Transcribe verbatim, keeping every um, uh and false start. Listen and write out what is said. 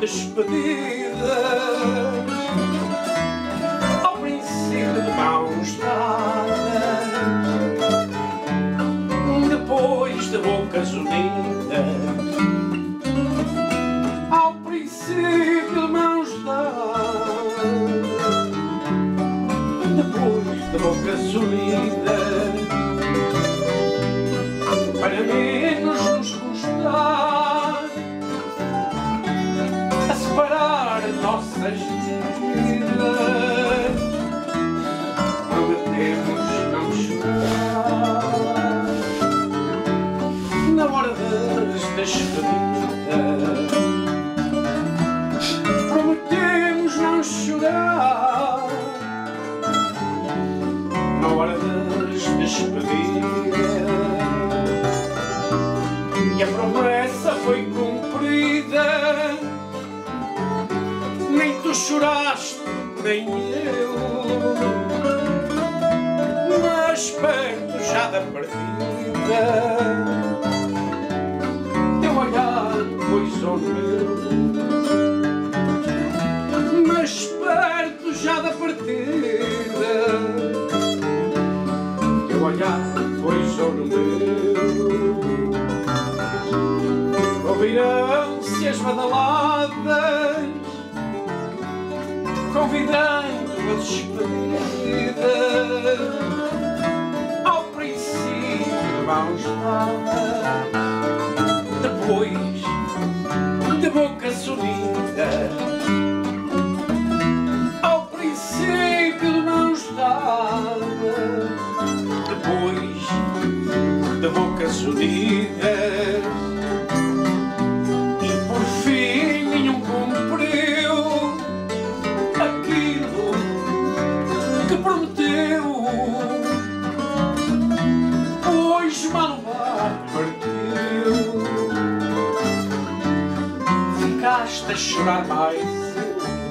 despedida, ao princípio de mãos dadas, depois de bocas unidas, ao princípio de mãos dadas, depois de bocas unidas, para menos nos custar a separar nossas vidas, prometemos não chorar na hora das despedidas, prometemos não chorar na hora das despedidas. E a promessa foi cumprida, nem tu choraste, nem eu, mas perto já da partida, teu olhar poisou no meu, mas perto já da partida, teu olhar poisou no meu. Ouvirão-se as badaladas, convidando a despedida, ao princípio de mãos dadas, depois de bocas unidas, ao princípio de mãos dadas, depois de bocas unidas. Pois Manuel partiu, ficaste a chorar mais